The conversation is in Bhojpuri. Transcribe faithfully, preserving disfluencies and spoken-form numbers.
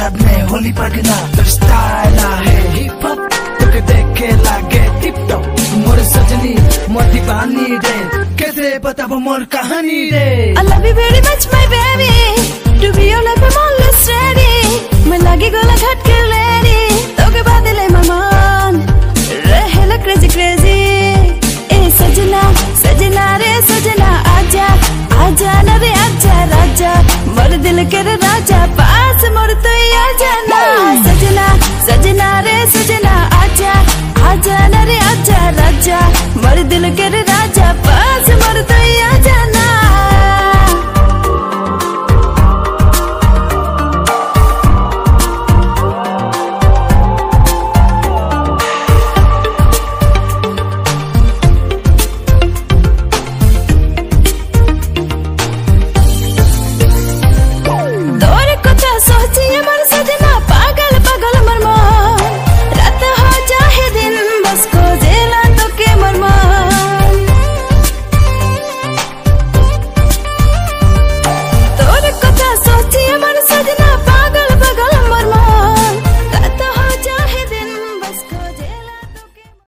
याद में होली पड़ना तो स्टाइल है हिप हॉप तुके देख के लागे टिप टॉप मोर सजनी मोर दीवानी रे कैसे बताबो मोर कहानी रे I love you very much my baby to be your life I'm always ready मैं लागी गोला घट के ready तोके बादले ममान रहेला crazy crazy ए सजना सजना रे सजना आजा आजा ना रे आजा राजा मोर दिल के